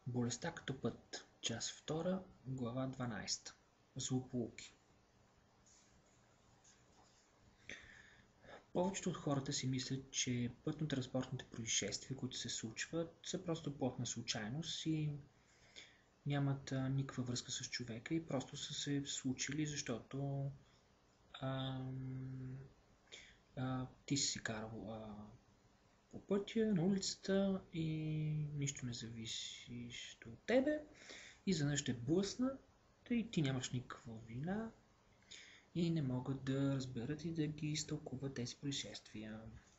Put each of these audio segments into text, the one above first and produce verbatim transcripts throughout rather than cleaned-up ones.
Болестта като път. Част втора, глава дванадесета. Злополуки. Повечето от хората си мислят, че пътно-транспортните происшествия, които се случват, са просто плод на случайност и нямат а, никаква връзка с човека и просто са се случили, защото а, а, ти си си карал а, по пътя, на улицата и нищо не зависи от тебе и изведнъж те блъсна и ти нямаш никаква вина и не могат да разберат и да ги изтълкуват тези происшествия.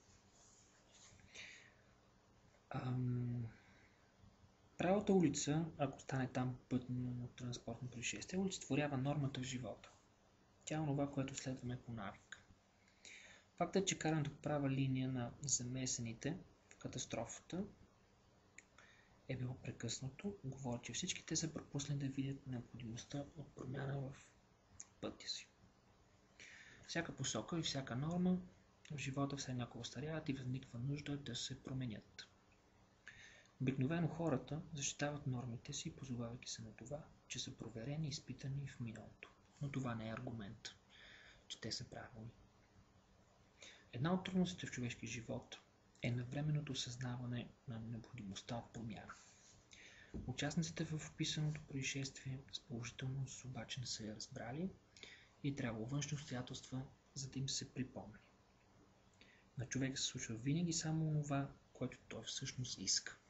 Ам... Правата улица, ако стане там пътно-транспортно происшествие, олицетворява нормата в живота. Тя е онова, което следваме по навик. Фактът, че карането по права линия на замесените в катастрофата е било прекъснато, говори, че всички те са пропуснали да видят необходимостта от промяна в пътя си. Всяка посока и всяка норма в живота все някога остаряват и възниква нужда да се променят. Обикновено хората защитават нормите си, позовавайки се на това, че са проверени и изпитани в миналото. Но това не е аргумент, че те са правилни. Една от трудностите в човешкия живот е навременното осъзнаване на необходимостта от промяна. Участниците в описаното происшествие с положителност обаче не са я разбрали и трябвало външни обстоятелства, за да им се припомни. На човека се случва винаги само това, което той всъщност иска.